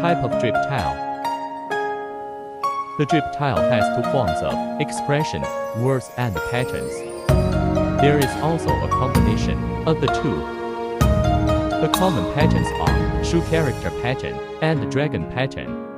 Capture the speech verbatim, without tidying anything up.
Type of drip tile. The drip tile has two forms of expression, words and patterns. There is also a combination of the two. The common patterns are shoe character pattern and dragon pattern.